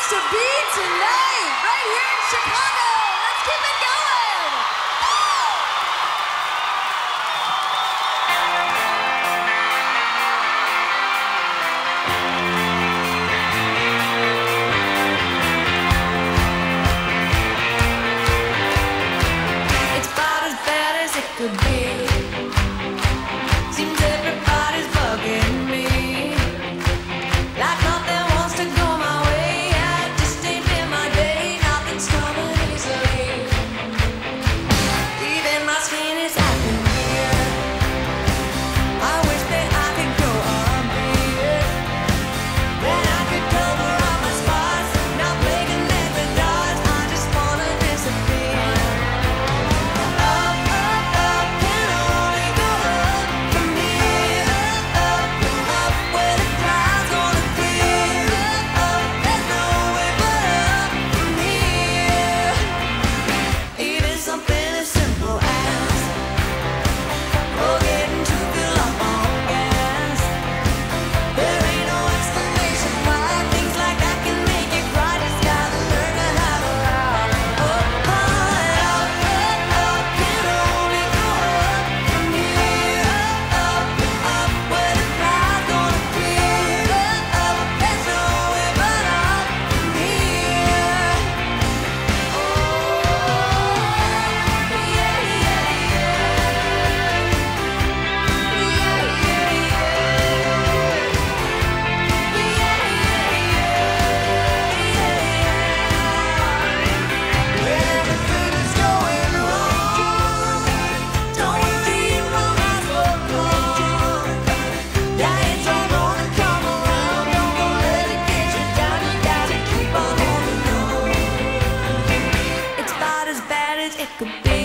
to be tonight, right here in Chicago. Let's keep it going. It's about as bad as it could be. Seems everybody's bugging me. Like nothing wants to go my way. I just ain't been my day. Nothing's coming easily. Even my skin is acting weird. I wish that I could go on beard. Then I could cover all my spots. Not blinking at the dots. I just wanna disappear. Up, up, up, can only go up from here. Up, up, where the clouds gonna clear. Up, there's no way but up from here. Even something as simple as forgetting to fill up on gas. There ain't no explanation why things like that can make you cry. Just gotta learn to have a laugh. Up, up, up, can only go up from here. Up, up, where the clouds gonna clear. Up, there's no way but up from here. Oh, yeah, yeah, everything is going wrong. Don't leave my eyes open. Yeah, it's all gonna come around. Don't go let it get you down. You gotta keep on holding on. It's about as bad as it could be.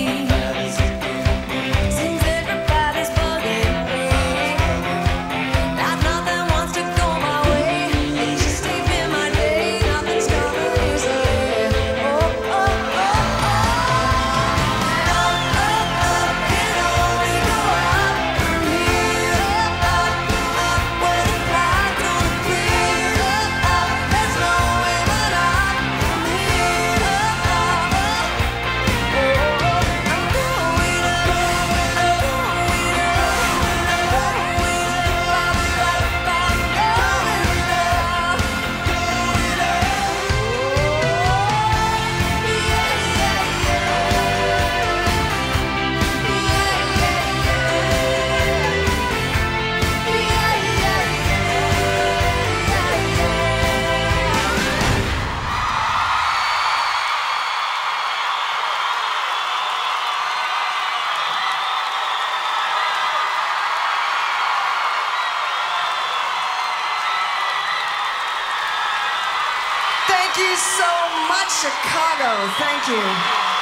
Seems everybody's bugging me. Like nothing wants to go my way. It's just ain't been my day. Nothing's coming easily. Oh, oh, oh, oh. Up, up, up, can only go up from here. Up, up, where the clouds gonna clear. Up, there's no way but up from here. Up, I'm going up, Thank you so much, Chicago. Thank you.